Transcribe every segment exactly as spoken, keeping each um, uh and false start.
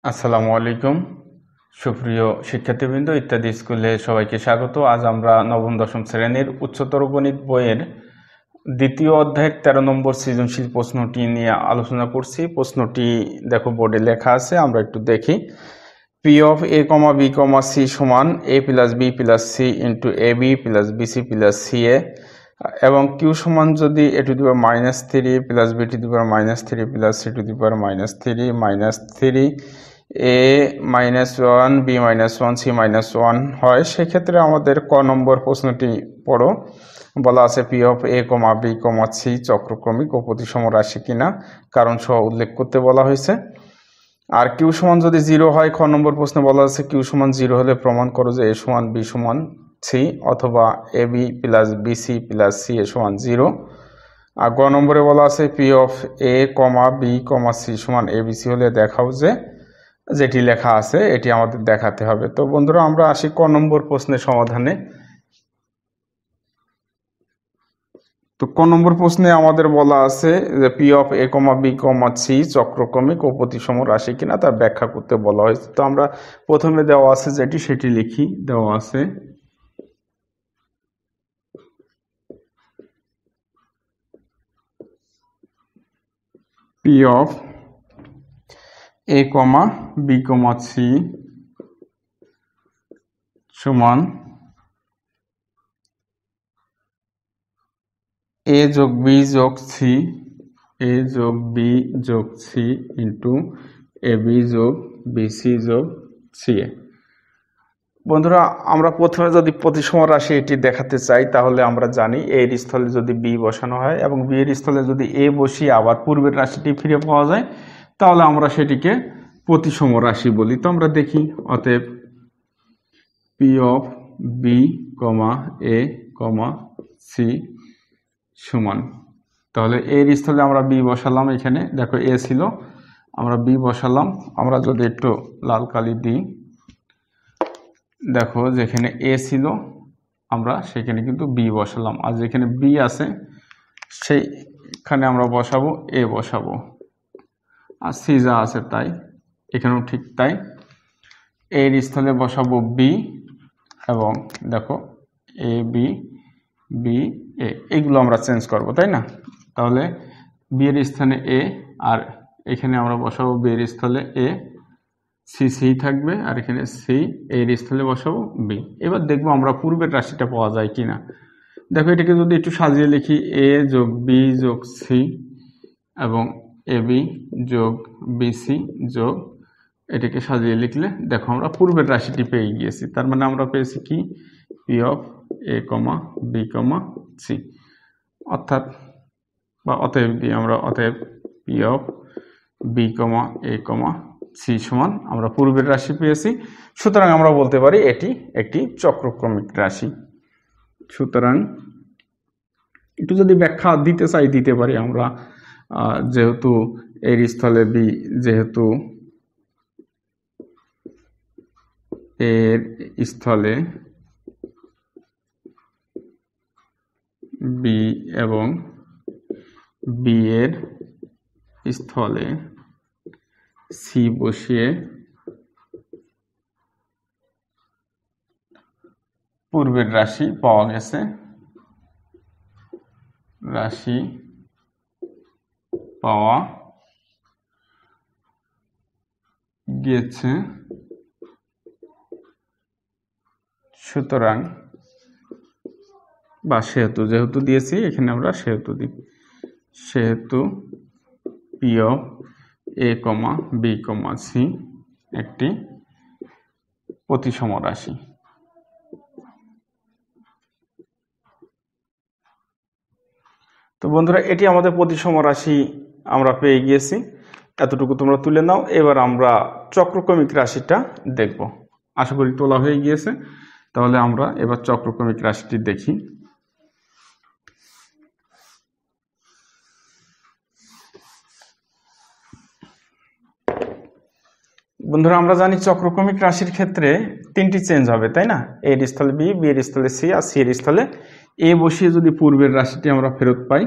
আসসালামু আলাইকুম সুপ্রিয় শিক্ষার্থীবৃন্দ ইত্যাদি স্কুলে সবাইকে স্বাগত। আজ আমরা নবম দশম শ্রেণীর উচ্চতর গণিত বইয়ের দ্বিতীয় অধ্যায়ের তেরো নম্বর সৃজনশীল প্রশ্নটি নিয়ে আলোচনা করছি। প্রশ্নটি দেখো বোর্ডে লেখা আছে, আমরা একটু দেখি। P of A comma B comma C সমান A plus B plus C into A B plus B C plus C A এবং কিউ সমান যদি A to the power minus three plus B to the power minus three plus C to the power minus three minus three A minus one B minus one C minus one হয়, সেক্ষেত্রে আমাদের ক নম্বর প্রশ্নটি পড়ো। বলা আছে P of A comma B comma C চক্রক্রমিক ও প্রতিসম রাশি কিনা, কারণ সহ উল্লেখ করতে বলা হয়েছে। আর কিউ সমান যদি জিরো হয়, খ নম্বর প্রশ্নে বলা আছে কিউ সমান জিরো হলে প্রমাণ করো যে এ সমান বি সমান সি অথবা A B plus B C plus C A সমান জিরো। আর গ নম্বরে বলা আছে P of A comma B comma C সমান এ বি সি হলে দেখাও যে যেটি লেখা আছে এটি আমাদের দেখাতে হবে। তো বন্ধুরা, আমরা আসি ক নম্বর প্রশ্নের সমাধানে। তো ক নম্বর প্রশ্নে আমাদের বলা আছে যে P of A comma B comma C চক্রক্রমিক ও প্রতিসম রাশি কিনা তা ব্যাখ্যা করতে বলা হয়েছে। তো আমরা প্রথমে দেওয়া আছে যেটি সেটি লিখি। দেওয়া আছে P of A comma B comma C সমান এ যোগ বি যোগ সি এ যোগ বি যোগ সি ইন্টু এ বি যোগ বিসি যোগ সি এ। বন্ধুরা, আমরা প্রথমে যদি প্রতিসম রাশি এটি দেখাতে চাই তাহলে আমরা জানি এর স্থলে যদি বি বসানো হয় এবং বি এর স্থলে যদি এ বসিয়ে আবার পূর্বের রাশিটি ফিরে পাওয়া যায় তাহলে আমরা সেটিকে প্রতিসম রাশি বলি। তো আমরা দেখি, অতএব P of B comma A comma C সমান, তাহলে এর স্থলে আমরা বি বসালাম। এখানে দেখো এ ছিল, আমরা বি বসালাম। আমরা যদি একটু লাল কালি দিই, দেখো যেখানে এ ছিল আমরা সেখানে কিন্তু বি বসালাম, আর যেখানে বি আছে সেইখানে আমরা বসাবো এ বসাবো, আর সি যা আছে তাই এখানেও ঠিক তাই। এর স্থলে বসাবো বি এবং দেখো এ বি বি এ, এইগুলো আমরা চেঞ্জ করব, তাই না? তাহলে বি এর স্থানে এ, আর এখানে আমরা বসাবো বি এর স্থলে এ, সি সি থাকবে, আর এখানে সি এর স্থলে বসাবো বি। এবার দেখবো আমরা পূর্বের রাশিটা পাওয়া যায় কিনা। দেখো এটাকে যদি একটু সাজিয়ে লিখি, এ যোগ বি যোগ সি এবং এ বি যোগ বিসি যোগ, এটাকে সাজিয়ে লিখলে দেখো আমরা পূর্বের রাশিটি পেয়ে গিয়েছি। তার মানে আমরা পেয়েছি কি, P of A comma B comma C, অর্থাৎ বা অতএব দিয়ে আমরা অতএব P of B comma A comma C সমান আমরা পূর্বের রাশি পেয়েছি। সুতরাং আমরা বলতে পারি এটি একটি চক্রক্রমিক রাশি। সুতরাং একটু যদি ব্যাখ্যা দিতে চাই দিতে পারি আমরা, যেহেতু এর স্থলে বি, যেহেতু এর স্থলে বি এবং বি এর স্থলে সি বসিয়ে পূর্বের রাশি পাওয়া গেছে, রাশি পাওয়া গিয়েছে। সুতরাং বা সেহেতু, যেহেতু দিয়েছি এখানে আমরা সেহেতু দিই, সেহেতু P of A comma B comma C একটি প্রতিসম রাশি। তো বন্ধুরা, এটি আমাদের প্রতিসম রাশি আমরা পেয়ে গিয়েছি। এতটুকু তোমরা তুলে নাও। এবার আমরা চক্রক্রমিক রাশিটা দেখব। আশা করি তোলা হয়ে গিয়েছে। তাহলে আমরা এবার চক্রক্রমিক রাশিটি দেখি। বন্ধুরা, আমরা জানি চক্রক্রমিক রাশির ক্ষেত্রে তিনটি চেঞ্জ হবে, তাই না? এর স্থলে বি, বি এর স্থলে সি, আর সি এর স্থলে এ বসিয়ে যদি পূর্বের রাশিটি আমরা ফেরত পাই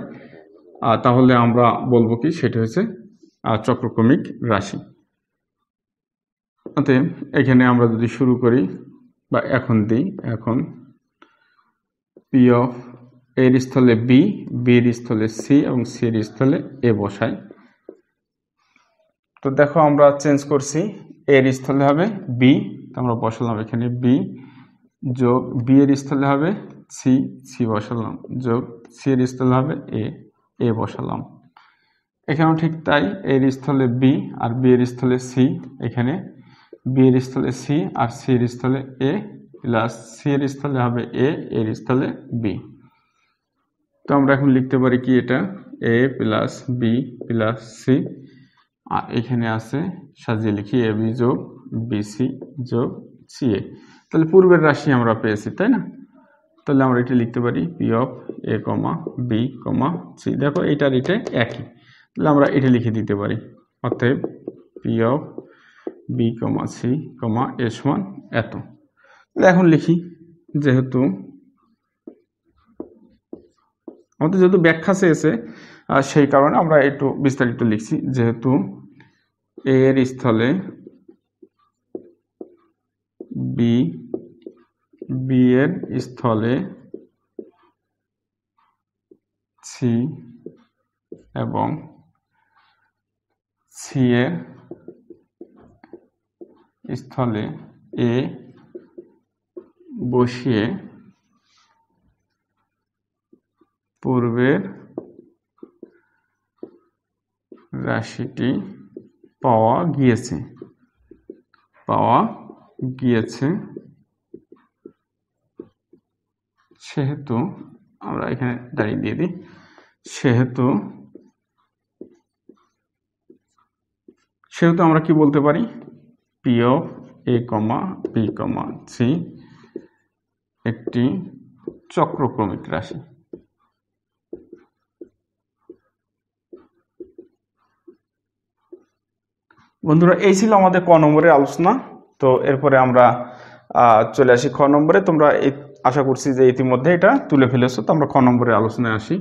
তাহলে আমরা বলবো কি সেটা হচ্ছে চক্রক্রমিক রাশি। অতএব এখানে আমরা যদি শুরু করি বা এখন দিই, এখন পি অফ এর স্থলে বি, বির স্থলে সি এবং সির স্থলে এ বসাই। তো দেখো আমরা চেঞ্জ করছি, এর স্থলে হবে বি, আমরা বসালাম এখানে বি, যোগ বি এর স্থলে হবে সি, সি বসালাম, যোগ সি এর স্থলে হবে এ, এ বসালাম। এখানেও ঠিক তাই, এর স্থলে বি আর বি এর স্থলে সি, এখানে বি এর স্থলে সি আর সি এর স্থলে এ, প্লাস সি এর স্থলে হবে এ, এর স্থলে বি। তো আমরা এখন লিখতে পারি কি, এটা A plus B plus C, আর এখানে আছে সাজিয়ে লিখি এ বি যোগ বিসি যোগ সি এ। তাহলে পূর্বের রাশি আমরা পেয়েছি, তাই না? তাহলে আমরা এটা লিখতে পারি P of A comma B comma C. দেখো এটার এটা একই, তাহলে আমরা এটা লিখে দিতে পারি। অতএব P of B comma C comma A সমান এত। তাহলে এখন লিখি, যেহেতু আমাদের যেহেতু ব্যাখ্যা চেয়েছে সেই কারণে আমরা একটু বিস্তারিত লিখছি। যেহেতু এ এর স্থলে বি, বি এর স্থলে সি এবং সি এর স্থলে এ বসিয়ে পূর্বের রাশিটি পাওয়া গিয়েছে, পাওয়া গিয়েছে সেহেতু আমরা এখানে দাঁড়িয়ে দিয়ে দিই, সেহেতু সেহেতু আমরা কি বলতে পারি, P of A comma B comma C একটি চক্রক্রমিক রাশি। বন্ধুরা, এই ছিল আমাদের ক নম্বরের আলোচনা। তো এরপরে আমরা চলে আসি খ নম্বরে। তোমরা আশা করছি যে ইতিমধ্যে এটা তুলে ফেলেছো। তো আমরা খ নম্বরের আলোচনায় আসি।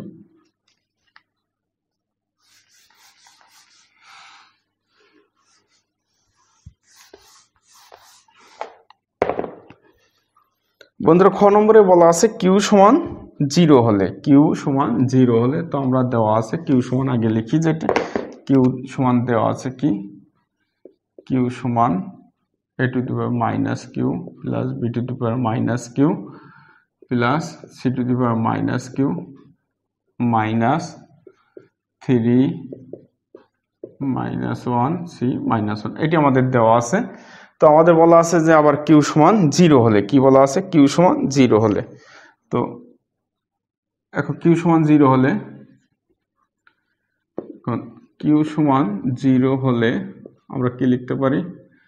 বন্ধুরা, খ নম্বরে বলা আছে কিউ সমান জিরো হলে, কিউ সমান জিরো হলে, তো আমরা দেওয়া আছে কিউ সমান, আগে লিখি যেটা কিউ সমান দেওয়া আছে কি, কিউ সমান A to the power minus Q plus B to the power minus Q plus C to the power minus Q minus three minus one C minus one, এটি আমাদের দেওয়া আছে। তো আমাদের বলা আছে যে আবার কিউ সমান জিরো হলে, কি বলা আছে, কিউ সমান জিরো হলে। তো এখন কিউ সমান জিরো হলে, এখন কিউ সমান জিরো হলে আমরা কি লিখতে পারি,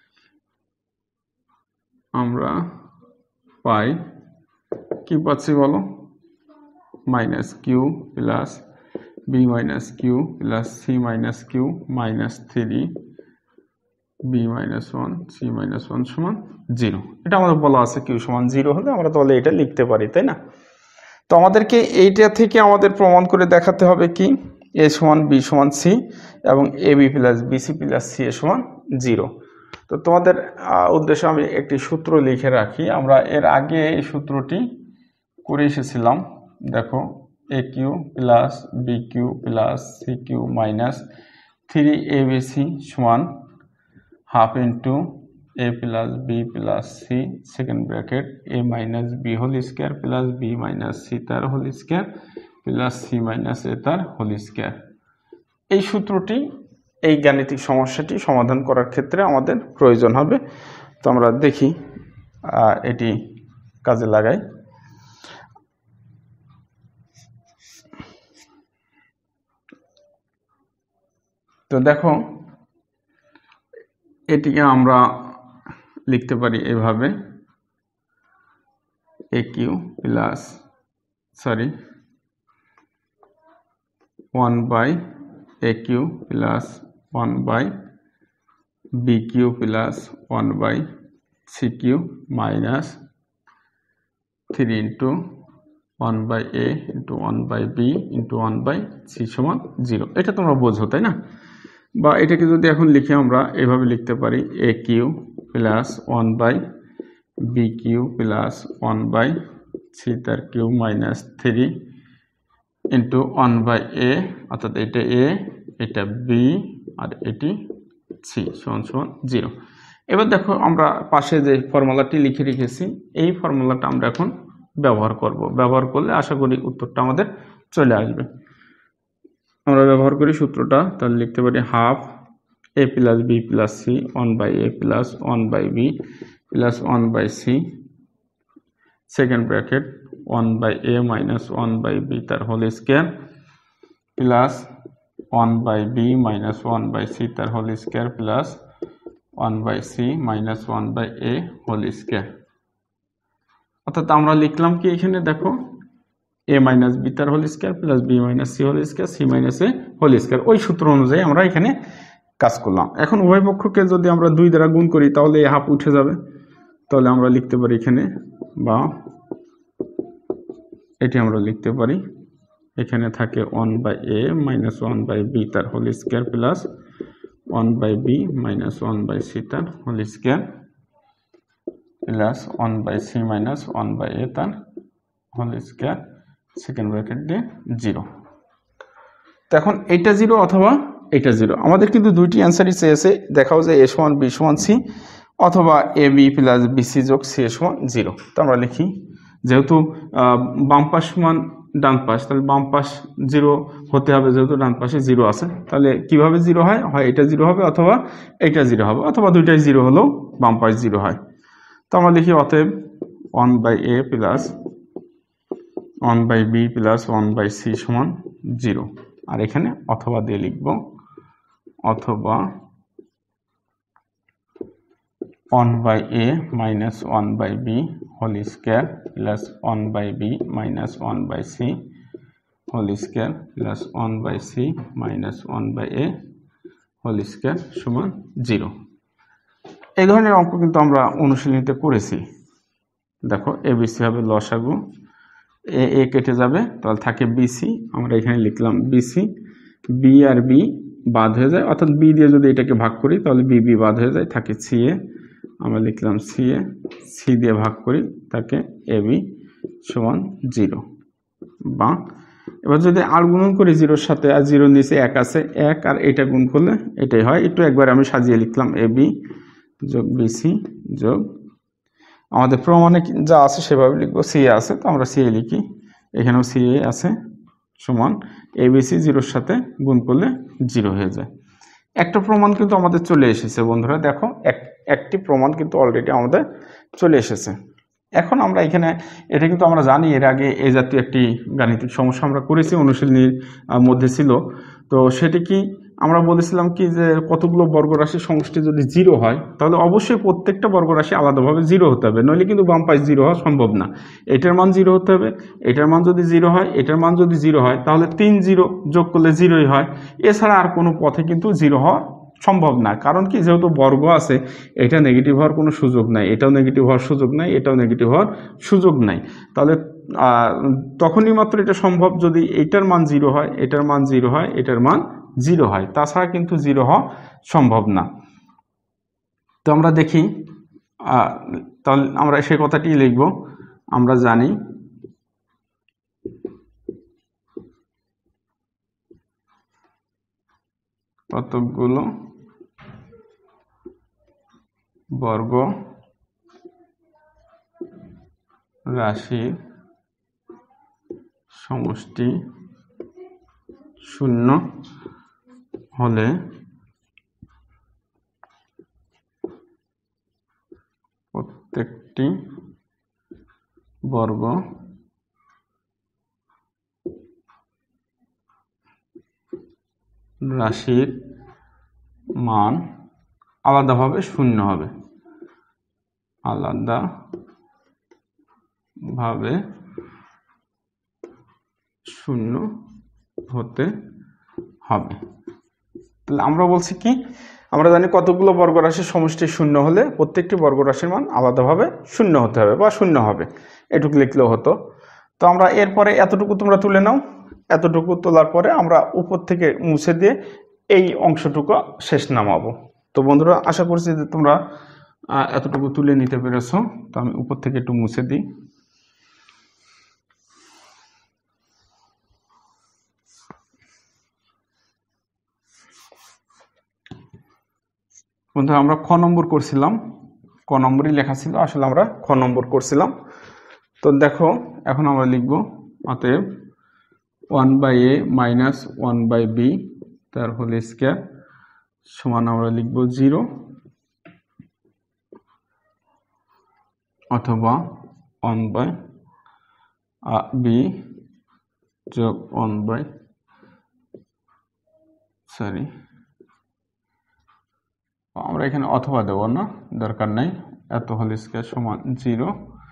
আমরা পাই কি পাচ্ছি বলো, minus Q plus B minus Q plus C minus Q minus three B minus one C minus one সমান জিরো। এটা আমাদের বলা আছে কিউ সমান জিরো হলে আমরা তাহলে এটা লিখতে পারি, তাই না? তো আমাদেরকে এইটা থেকে আমাদের প্রমাণ করে দেখাতে হবে কি, এ সমান বি সমান সি এবং A B plus B C plus C A সমান জিরো। তো তোমাদের উদ্দেশ্যে আমি একটি সূত্র লিখে রাখি। আমরা এর আগে এই সূত্রটি করে এসেছিলাম। দেখো, A Q plus B Q plus C Q minus three A B C সমান half into A plus B plus C second bracket A minus B whole square plus B minus C তার whole square plus C minus A তার whole square. এই সূত্রটি এই গাণিতিক সমস্যাটি সমাধান করার ক্ষেত্রে আমাদের প্রয়োজন হবে। তো আমরা দেখি এটি কাজে লাগাই। তো দেখো, এটিকে আমরা লিখতে পারি এভাবে, A Q plus sorry one by A Q plus one by B Q plus one by C Q minus three into one by A into one by B into one by C সমান zero. এটা তোমরা বোঝো, তাই না? বা এটাকে যদি এখন লিখি আমরা এভাবে লিখতে পারি, A Q plus one by B Q plus one by C তার Q minus three into one by A, অর্থাৎ এটা এ, এটা বি, আর এটি সি সমান সমান জিরো। এবার দেখো আমরা পাশে যে ফর্মুলাটি লিখে রেখেছি এই ফর্মুলাটা আমরা এখন ব্যবহার করব। ব্যবহার করলে আশা করি উত্তরটা আমাদের চলে আসবে। আমরা ব্যবহার করি সূত্রটা, তাহলে লিখতে পারি half A plus B plus C one by A plus one by B plus one by C second bracket one by A minus one by B তার whole square plus one by B minus one by C তার whole square plus one by C minus one by A whole square. অর্থাৎ আমরা লিখলাম কি এখানে দেখো A minus B তার whole square plus B minus C whole square C minus A whole square, ওই সূত্র অনুযায়ী আমরা এখানে কাজ করলাম। এখন উভয় পক্ষকে যদি আমরা দুই দ্বারা গুণ করি তাহলে এ হাফ উঠে যাবে, তাহলে আমরা লিখতে পারি এখানে, বা এটি আমরা লিখতে পারি এখানে থাকে one by A minus one by B তার whole square plus one by B minus one by C তার whole square plus one by C minus one by A তার হোল স্কোয়ার সেকেন্ড ব্র্যাকেট দিয়ে zero. তো এখন এইটা zero অথবা এইটা zero, আমাদের কিন্তু দুইটি অ্যান্সারই চেয়েছে, দেখাও যে এ সমান বি সমান সি অথবা এ বি প্লাস বিসি যোগ সি এ সমান জিরো। তো আমরা লিখি যেহেতু বাম পাশ সমান ডান পাশ, তাহলে বাম পাশ জিরো হতে হবে, যেহেতু ডান পাশে জিরো আছে, তাহলে কিভাবে জিরো হয়, হয় এটা জিরো হবে অথবা এইটা জিরো হবে, অথবা দুইটাই জিরো হলেও বাম পাশ জিরো হয়। তো আমরা লিখি অতএব one by A plus one by B plus one by C সমান জিরো। আর এখানে অথবা দিয়ে লিখব, অথবা one by A minus one by B whole square plus one by B minus one by C whole square plus one by C minus one by A whole square সমান zero. এই ধরনের অঙ্ক কিন্তু আমরা অনুশীলনীতে করেছি। দেখো এ বিসি হবে লসাগু, এ এ কেটে যাবে, তাহলে থাকে বিসি, আমরা এখানে লিখলাম বিসি, বি আর বি বাদ হয়ে যায়, অর্থাৎ বি দিয়ে যদি এটাকে ভাগ করি তাহলে বি বি বাদ হয়ে যায়, থাকে সি এ, আমরা লিখলাম সি এ, সি দিয়ে ভাগ করি তাকে এ বি সমান জিরো। বা এবার যদি আর গুণন করি জিরোর সাথে, আর জিরোর নিচে এক আছে, এক আর এটা গুণ করলে এটাই হয়, একটু একবার আমি সাজিয়ে লিখলাম এ বি যোগ বিসি যোগ আমাদের প্রমাণে যা আছে সেভাবে লিখবো, সি এ আছে তো আমরা সি এ লিখি, এখানেও সি এ আছে সমান এ বিসি জিরোর সাথে গুণ করলে জিরো হয়ে যায়। একটা প্রমাণ কিন্তু আমাদের চলে এসেছে বন্ধুরা, দেখো এক একটি প্রমাণ কিন্তু অলরেডি আমাদের চলে এসেছে। এখন আমরা এখানে এটা কিন্তু আমরা জানি এর আগে এই জাতীয় একটি গাণিতিক সমস্যা আমরা করেছি, অনুশীলনীর মধ্যে ছিল। তো সেটি কি আমরা বলেছিলাম কি যে কতগুলো বর্গরাশির সমষ্টি যদি জিরো হয় তাহলে অবশ্যই প্রত্যেকটা বর্গরাশি আলাদাভাবে জিরো হতে হবে, নইলে কিন্তু বাম পাশ জিরো হওয়া সম্ভব না। এটার মান জিরো হতে হবে, এটার মান যদি জিরো হয়, এটার মান যদি জিরো হয় তাহলে তিন জিরো যোগ করলে জিরোই হয়, এছাড়া আর কোনো পথে কিন্তু জিরো হওয়া সম্ভব না। কারণ কি, যেহেতু বর্গ আছে এটা নেগেটিভ হওয়ার কোনো সুযোগ নাই, এটাও নেগেটিভ হওয়ার সুযোগ নাই, এটাও নেগেটিভ হওয়ার সুযোগ নাই। তাহলে তখনই মাত্র এটা সম্ভব যদি এটার মান জিরো হয়, এটার মান জিরো হয়, এটার মান জিরো হয়, তাছাড়া কিন্তু জিরো হওয়া সম্ভব না। তো আমরা দেখি, তাহলে আমরা সেই কথাটি লিখব, আমরা জানি কতগুলো বর্গ রাশির সমষ্টি শূন্য হলে প্রত্যেকটি বর্গ রাশির মান আলাদাভাবে শূন্য হবে, আলাদাভাবে শূন্য হতে হবে। তাহলে আমরা বলছি কি, আমরা জানি কতগুলো বর্গরাশির সমষ্টি শূন্য হলে প্রত্যেকটি বর্গরাশির মান আলাদাভাবে শূন্য হতে হবে বা শূন্য হবে, এটুকু লিখলেও হতো। তো আমরা এরপরে এতটুকু তোমরা তুলে নাও, এতটুকু তোলার পরে আমরা উপর থেকে মুছে দিয়ে এই অংশটুকু শেষ নামাবো। তো বন্ধুরা, আশা করছি যে তোমরা এতটুকু তুলে নিতে পেরেছো। তো আমি উপর থেকে একটু মুছে দিই। বন্ধুরা আমরা খ নম্বর করছিলাম, ক নম্বরই লেখা ছিল, আসলে আমরা খ নম্বর করছিলাম। তো দেখো এখন আমরা লিখব অতএব one by A minus one by B তার হোল স্কয়ার সমান আমরা লিখব জিরো অথবা ওয়ান বাই বি যোগ ওয়ান বাই সরি আমরা এখানে অথবা দেব না, দরকার নাই, এত হোল স্কয়ার সমান জিরো।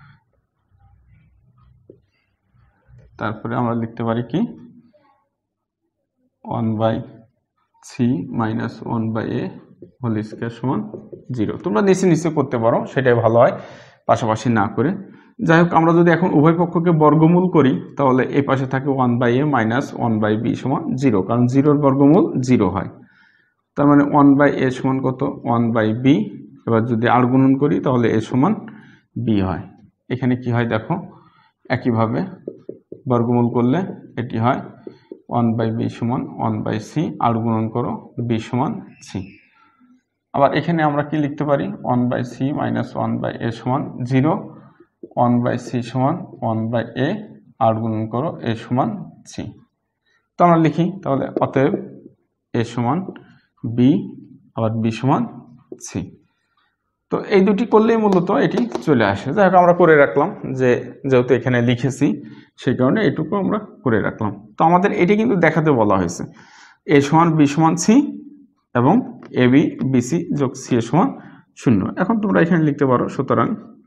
তারপরে আমরা লিখতে পারি কি one by C minus one by A whole square সমান জিরো। তোমরা নিচে নিচে করতে পারো, সেটাই ভালো হয় পাশাপাশি না করে। যাই হোক আমরা যদি এখন উভয় পক্ষকে বর্গমূল করি তাহলে এই পাশে থাকে one by A minus one by B সমান জিরো, কারণ জিরোর বর্গমূল জিরো হয়। তার মানে ওয়ান বাই এ সমান কত ওয়ান বাই বি। এবার যদি আর গুণন করি তাহলে এ সমান বি হয়। এখানে কি হয় দেখো, একইভাবে বর্গমূল করলে এটি হয় ওয়ান বাই বি সমান ওয়ান বাই সি, আর গুণন করো বি সমান সি। আবার এখানে আমরা কি লিখতে পারি one by C minus one by A সমান জিরো, ওয়ান বাই সি সমান ওয়ান বাই এ, আর গুণন করো এ সমান সি। তো আমরা লিখি তাহলে অতএব এ সমান বি আবার বি সমান সি। তো এই দুটি করলেই মূলত এটি চলে আসে। যাই হোক আমরা করে রাখলাম, যে যেহেতু এখানে লিখেছি সেই কারণে এটুকু আমরা করে রাখলাম। তো আমাদের এটি কিন্তু দেখাতে বলা হয়েছে এ সমান বি সমান সি এবং এ বি বিসি যোগ সি এ সমান শূন্য। এখন তোমরা এখানে লিখতে পারো সুতরাং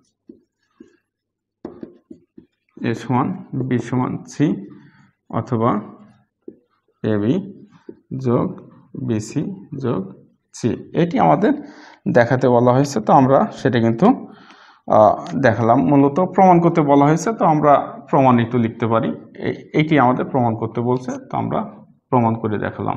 এ সমান বি সমান সি অথবা এ বি যোগ বিসি যোগ সি, এটি আমাদের দেখাতে বলা হয়েছে। তো আমরা সেটা কিন্তু দেখালাম, মূলত প্রমাণ করতে বলা হয়েছে। তো আমরা প্রমাণিত লিখতে পারি, এইটি আমাদের প্রমাণ করতে বলছে, তো আমরা প্রমাণ করে দেখালাম।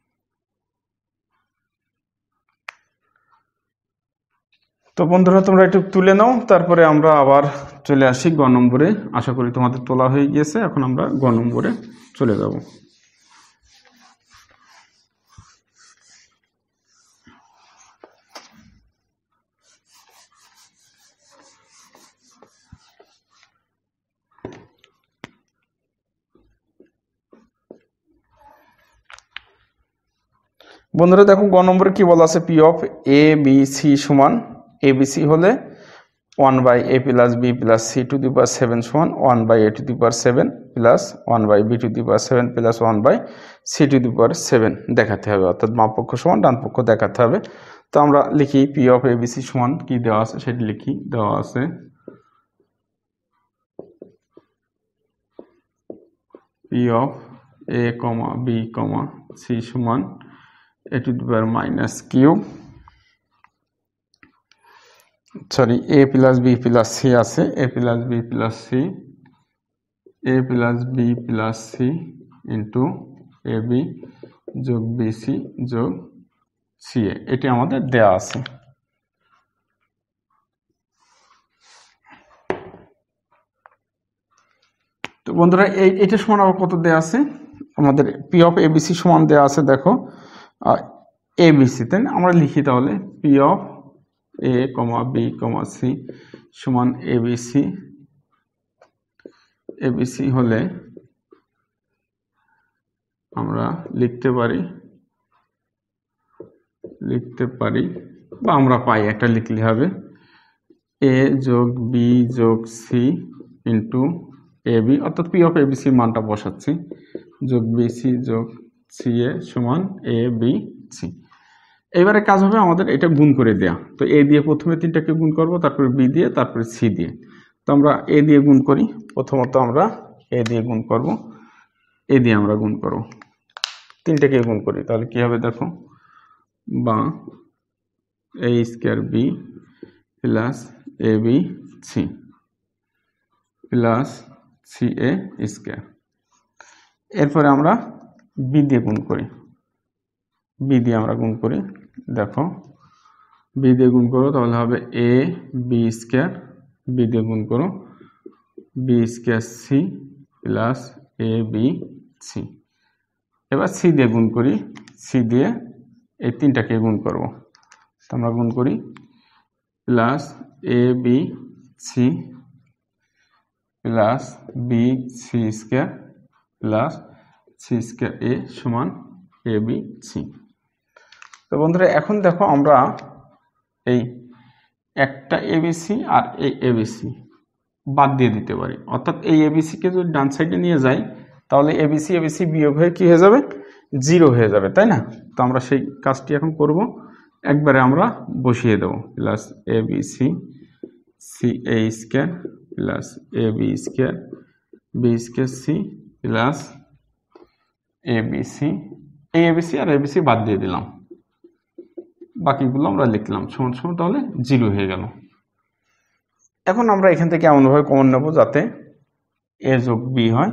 তো বন্ধুরা তোমরা একটু তুলে নাও, তারপরে আমরা আবার চলে আসি গ নম্বরে। আশা করি তোমাদের তোলা হয়ে গিয়েছে, এখন আমরা গ নম্বরে চলে যাব। বন্ধুরা দেখো গ নম্বরে কি বলা আছে, P of A B C সমান এ বি সি হলে one by A plus B plus C to the power seven সমান one by A to the power seven plus one by B to the power seven plus one by C to the power seven দেখাতে হবে, অর্থাৎ বাম পক্ষ সমান ডান পক্ষ দেখাতে হবে। তো আমরা লিখি P of A B C সমান কি দেওয়া আছে সেটি লিখি, দেওয়া আছে P of A comma B comma C সমান A to the power minus Q, sorry A plus B plus C আছে, A plus B plus C, A plus B plus C into A B যোগ B C যোগ C A, এটি আমাদের দেয়া আছে। তো বন্ধুরা এই এটা সমান আবার কত দেয়া আছে, আমাদের P of A B C সমান দেয়া আছে দেখো এ বি সি, তাই না? আমরা লিখি তাহলে P of A comma B comma C সমান A B C, A B C হলে আমরা লিখতে পারি লিখতে পারি বা আমরা পাই, একটা লিখলে হবে এ যোগ বি যোগ সি ইন্টু এ বি, অর্থাৎ P of A B C মানটা বসাচ্ছি, যোগ বি সি যোগ সি এ সমান এ বি সি। এবারে কাজ হবে আমাদের এটা গুণ করে দেয়া। তো এ দিয়ে প্রথমে তিনটাকে গুণ করব, তারপরে বি দিয়ে, তারপরে সি দিয়ে। তো আমরা এ দিয়ে গুণ করি, প্রথমত আমরা এ দিয়ে গুণ করব, এ দিয়ে আমরা গুণ করব, তিনটাকে গুণ করি, তাহলে কি হবে দেখো, বা A square B plus A B C plus C A square. এরপরে আমরা বি দিয়ে গুণ করি, বি দিয়ে আমরা গুণ করি, দেখো বি দিয়ে গুণ করো তাহলে হবে এ বি স্কোয়ার, বি দিয়ে গুণ করো B square C plus A B C. এবার সি দিয়ে গুণ করি, সি দিয়ে এই তিনটাকে গুণ করব, তো আমরা গুণ করি plus A B C plus B C square plus C square A সমান এ বি সি। তো বন্ধুরা এখন দেখো আমরা এই একটা এবিসি আর এই এবিসি বাদ দিয়ে দিতে পারি, অর্থাৎ এই এবিসিকে যদি ডান সাইডে নিয়ে যাই তাহলে এবিসি এবিসি বিয়োগ হয়ে কি হয়ে যাবে, জিরো হয়ে যাবে, তাই না? তো আমরা সেই কাজটি এখন করব, একবারে আমরা বসিয়ে দেব plus A B C C A square plus A B square B square C plus A B C, এই এবিসি আর এবিসি বাদ দিয়ে দিলাম, বাকিগুলো আমরা লিখলাম সমান সমান, তাহলে জিরো হয়ে গেল। এখন আমরা এখান থেকে এমনভাবে কমন নেব যাতে এ যোগ বি হয়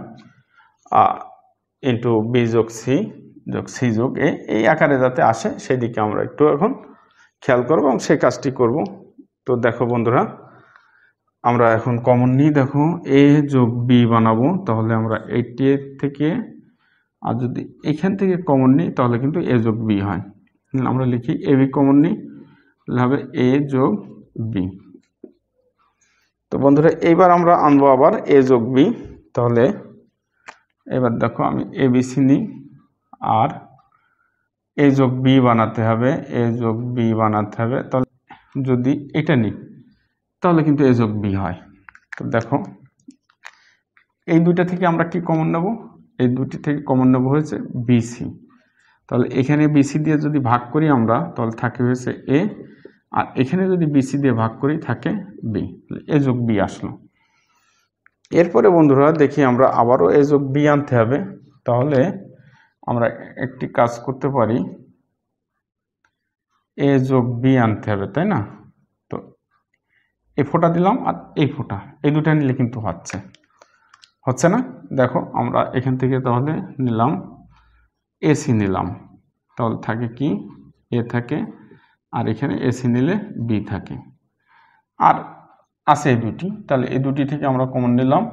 ইন্টু বি যোগ সি যোগ সি যোগ এ, এই আকারে যাতে আসে সেদিকে আমরা একটু এখন খেয়াল করব এবং সেই কাজটি করব। তো দেখো বন্ধুরা, আমরা এখন কমন নিই, দেখো এ যোগ বি বানাবো, তাহলে আমরা এইটি থেকে, আর যদি এখান থেকে কমন নিই তাহলে কিন্তু এ যোগ বি হয়। আমরা লিখি এ বি কমন নিই, তাহলে হবে এ যোগ বি। তো বন্ধুরা এইবার আমরা আনবো আবার এ যোগ বি, তাহলে এবার দেখো আমি এ বি সি নিই আর এ যোগ বি বানাতে হবে, এ যোগ বি বানাতে হবে, তাহলে যদি এটা নিই তাহলে কিন্তু এ যোগ বি হয়। তো দেখো এই দুইটা থেকে আমরা কি কমন নেব, এই দুটি থেকে কমন নেব হয়েছে বিসি, তাহলে এখানে বিসি দিয়ে যদি ভাগ করি আমরা তাহলে থাকে হয়েছে এ, আর এখানে যদি বিসি দিয়ে ভাগ করি থাকে বি, এ যোগ বি আসলো। এরপরে বন্ধুরা দেখি আমরা আবারও এ যোগ বি আনতে হবে, তাহলে আমরা একটি কাজ করতে পারি, এ যোগ বি আনতে হবে, তাই না? তো এই ফোঁটা দিলাম আর এই ফোঁটা, এই দুটা নিলে কিন্তু হচ্ছে হচ্ছে না। দেখো আমরা এখান থেকে তাহলে নিলাম এসি নিলাম, তাহলে থাকে কি এ থাকে, আর এখানে এসি নিলে বি থাকে, আর আছে এই দুটি, তাহলে এই দুটি থেকে আমরা কমন নিলাম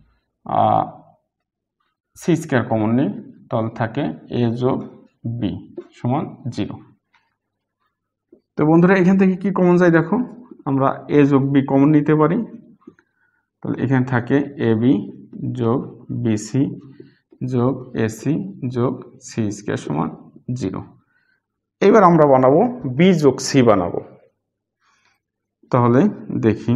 সি স্কোয়ার কমন নিই, তাহলে থাকে এ যোগ বি সমান জিরো। তো বন্ধুরা এখান থেকে কি কমন যায়, দেখো আমরা এ যোগ বি কমন নিতে পারি, তাহলে এখানে থাকে এ বি যোগ বিসি যোগ এসি যোগ সি স্কোয়ার সমান জিরো। এবার আমরা বানাবো বি যোগ সি বানাবো, তাহলে দেখি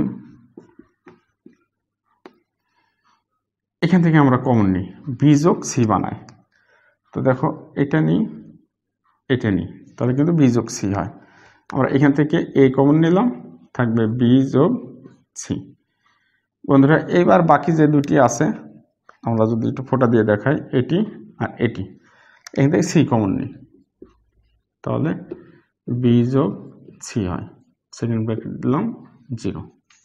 এখান থেকে আমরা কমন নিই বি যোগ সি বানাই, তো দেখো এটা নিই এটা নিই তাহলে কিন্তু বি যোগ সি হয়। আমরা এখান থেকে এ কমন নিলাম, থাকবে বি যোগ সি। বন্ধুরা এইবার বাকি যে দুটি আছে আমরা যদি একটু ফোঁটা দিয়ে দেখাই, এটি আর এটি, এখান থেকে সি কমন নিই, তাহলে বি যোগ সি হয়, সেকেন্ড ব্র্যাকেট দিলাম জিরো,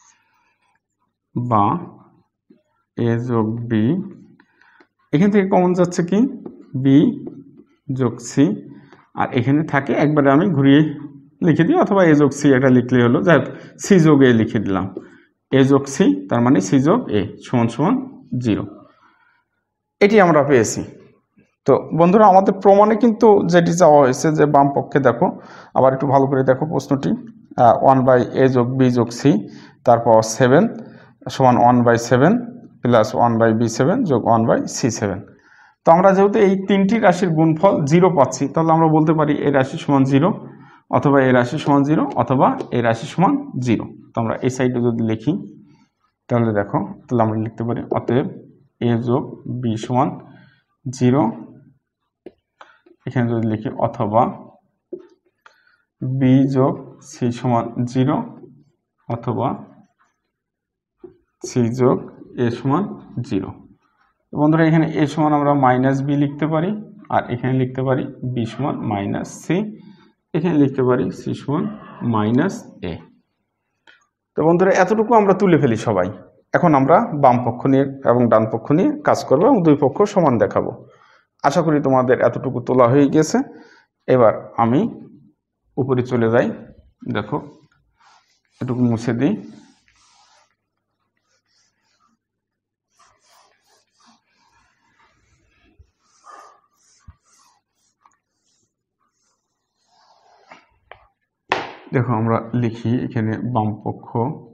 বা এ যোগ বি, এখান থেকে কমন যাচ্ছে কি বি যোগ সি, আর এখানে থাকে একবারে আমি ঘুরিয়ে লিখে দিই, অথবা এ যোগ সি এটা লিখলে হলো, যাই হোক সি যোগ এ লিখে দিলাম, এ যোগ সি তার মানে সি যোগ এ সমান সমান জিরো, এটি আমরা পেয়েছি। তো বন্ধুরা আমাদের প্রমাণে কিন্তু যেটি চাওয়া হয়েছে যে বাম পক্ষে দেখো, আবার একটু ভালো করে দেখো প্রশ্নটি, ওয়ান বাই এ যোগ বি যোগ সি তারপর সেভেন সমান one by seven plus one by B seven যোগ ওয়ান বাই সি সেভেন। তো আমরা যেহেতু এই তিনটি রাশির গুণফল জিরো পাচ্ছি, তাহলে আমরা বলতে পারি এই রাশি সমান জিরো, অথবা এই রাশি সমান জিরো, অথবা এই রাশি সমান জিরো। তো আমরা এই সাইডে যদি লিখি তাহলে দেখো, তাহলে আমরা লিখতে পারি অতএব এ যোগ বি সমান জিরো, এখানে যদি লিখি অথবা বি যোগ সি সমান জিরো, অথবা সি যোগ এ সমান জিরো। বন্ধুরা এখানে এ সমান আমরা মাইনাস বি লিখতে পারি, আর এখানে লিখতে পারি বি সমান মাইনাস সি, এখানে লিখতে পারি সি সমান মাইনাস এ। তো বন্ধুরা এতটুকু আমরা তুলে ফেলি সবাই। এখন আমরা বাম পক্ষ নিয়ে এবং ডান পক্ষ নিয়ে কাজ করবো এবং দুই পক্ষ সমান দেখাবো। আশা করি তোমাদের এতটুকু তোলা হয়ে গেছে। এবার আমি উপরে চলে যাই, দেখো এটুকু মুছে দিই। দেখো আমরা লিখি এখানে বাম পক্ষ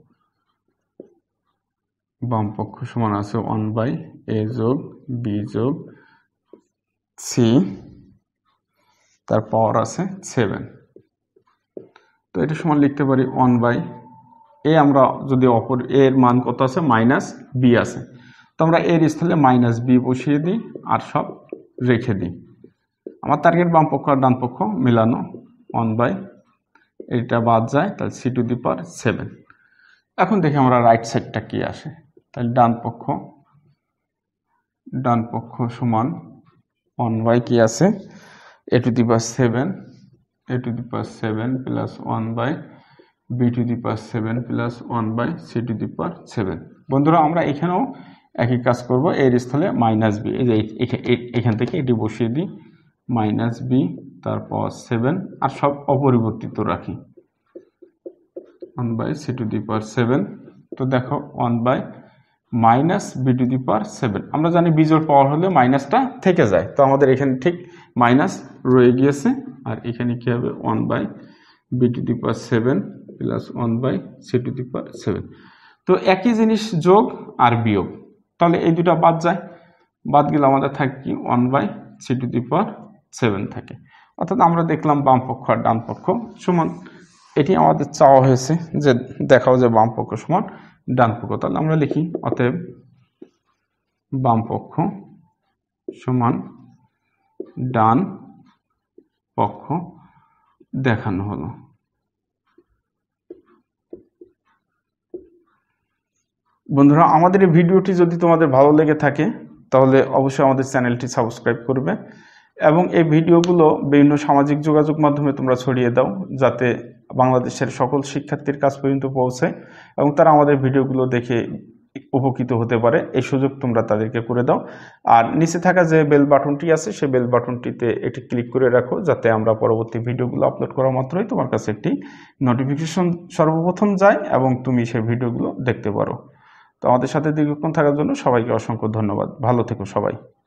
বাম পক্ষ সমান আছে ওয়ান বাই এ যোগ বি যোগ সি, তার পাওয়ার আছে সেভেন। তো এটা সমান লিখতে পারি ওয়ান বাই এ, আমরা যদি অপর এর মান কত আছে মাইনাস বি আছে, তো আমরা এর স্থলে মাইনাস বি বসিয়ে দিই আর সব রেখে দিই। আমার টার্গেট বাম পক্ষ আর ডান পক্ষ মেলানো, ওয়ান বাই এটা বাদ যায়, তাহলে C to the power seven. এখন দেখি আমরা রাইট সাইডটা কি আসে, তাহলে ডান পক্ষ ডান পক্ষ সমান ওয়ান বাই কি আছে A to the power seven, A to the power seven plus one by B to the power seven plus one by C to the power seven. বন্ধুরা আমরা এখানেও একই কাজ করব, এর স্থলে মাইনাস বি, এই যে এখান থেকে এটি বসিয়ে দিই, মাইনাস বি তারপর সেভেন আর সব অপরিবর্তিত রাখি, one by C to the power seven. তো দেখো one by minus B to the power seven, আমরা জানি বিজোড় পাওয়ার হলে মাইনাসটা থেকে যায়, তো আমাদের এখানে ঠিক মাইনাস রয়ে গিয়েছে। আর এখানে কি হবে one by B to the power seven plus one by C to the power seven. তো একই জিনিস যোগ আর বিয়োগ, তাহলে এই দুটা বাদ যায়, বাদ গেলে আমাদের থাকে কি one by C to the power seven থাকে। অর্থাৎ আমরা দেখলাম বাম পক্ষ আর ডান পক্ষ সমান, এটি আমাদের চাওয়া হয়েছে যে দেখাও যে বাম পক্ষ সমান ডান পক্ষ। তাহলে আমরা লিখি অতএব বাম পক্ষ সমান ডান পক্ষ দেখানো হলো। বন্ধুরা আমাদের এই ভিডিওটি যদি তোমাদের ভালো লেগে থাকে তাহলে অবশ্যই আমাদের চ্যানেলটি সাবস্ক্রাইব করবে এবং এই ভিডিওগুলো বিভিন্ন সামাজিক যোগাযোগ মাধ্যমে তোমরা ছড়িয়ে দাও, যাতে বাংলাদেশের সকল শিক্ষার্থীর কাছ পর্যন্ত পৌঁছায় এবং তারা আমাদের ভিডিওগুলো দেখে উপকৃত হতে পারে, এই সুযোগ তোমরা তাদেরকে করে দাও। আর নিচে থাকা যে বেল বাটনটি আছে সেই বেল বাটনটিতে এটি ক্লিক করে রাখো, যাতে আমরা পরবর্তী ভিডিওগুলো আপলোড করা মাত্রই তোমার কাছে একটি নোটিফিকেশন সর্বপ্রথম যায় এবং তুমি সেই ভিডিওগুলো দেখতে পারো। তো আমাদের সাথে দীর্ঘক্ষণ থাকার জন্য সবাইকে অসংখ্য ধন্যবাদ। ভালো থেকো সবাই।